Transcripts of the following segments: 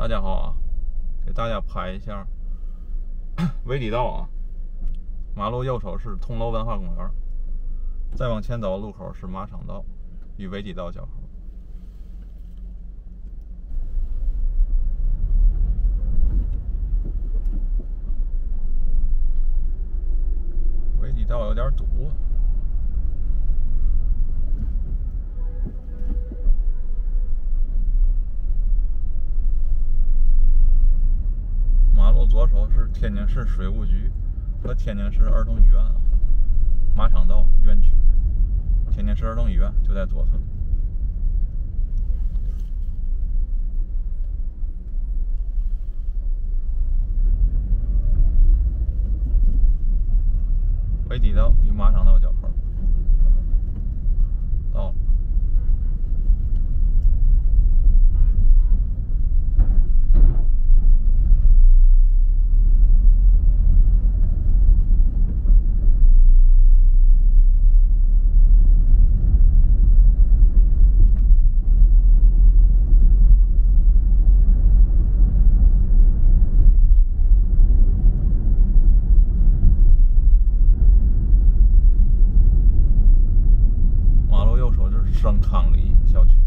大家好啊，给大家拍一下维里道啊，马路右手是通楼文化公园，再往前走路口是马场道与维里道交口。维里道有点堵啊。马路左手是天津市水务局和天津市儿童医院啊，马场道院区，天津市儿童医院就在左侧。维里道与马场道交口，到了。双康里小区，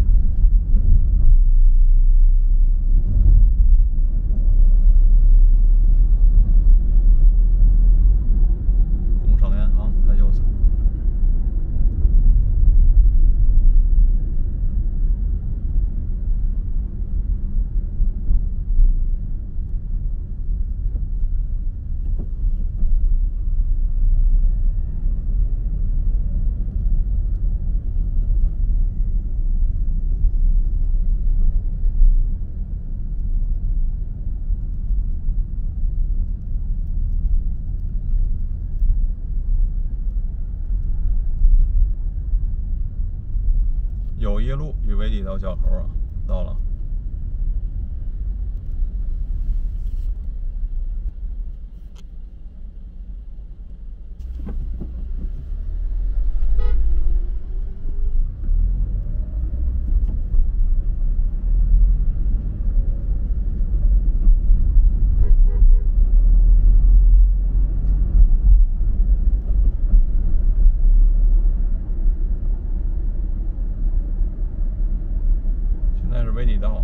工商银行在右侧。友谊路与维里道交口啊，到了。维里道啊，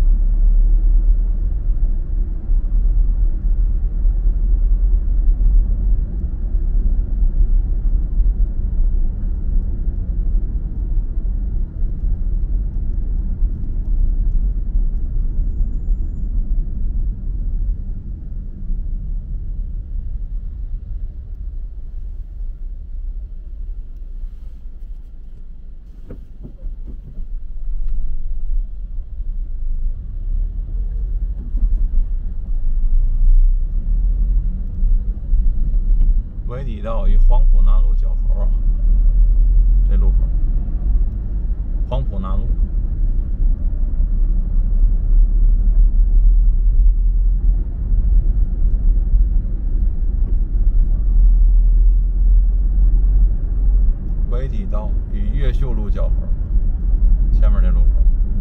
维里道与黄埔南路交口啊，这路口，黄埔南路。维里道与越秀路交口，前面这路口。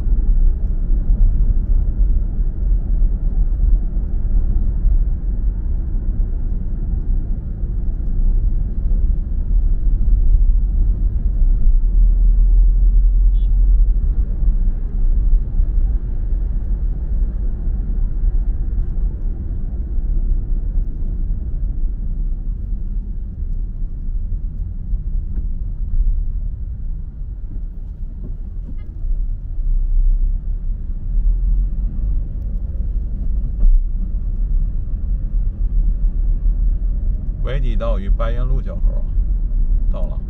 维里道与白云路交口啊，到了。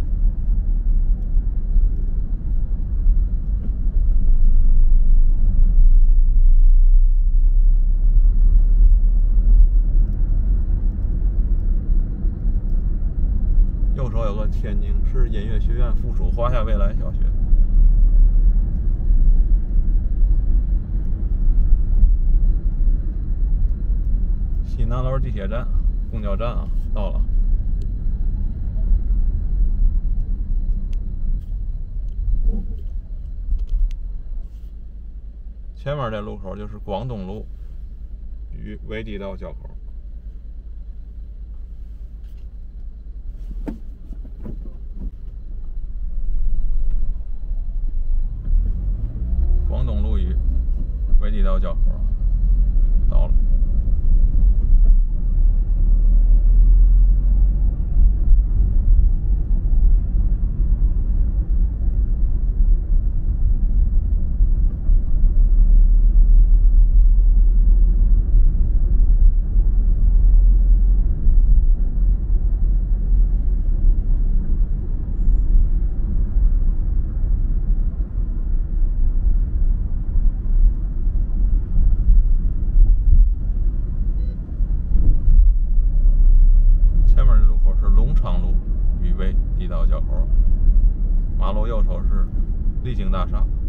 右手有个天津市音乐学院附属华夏未来小学。西南楼地铁站、公交站啊，到了。 前面这路口就是广东路与维地道交口。广东路与维地道交口到了。地道交口，马路右手是丽景大厦。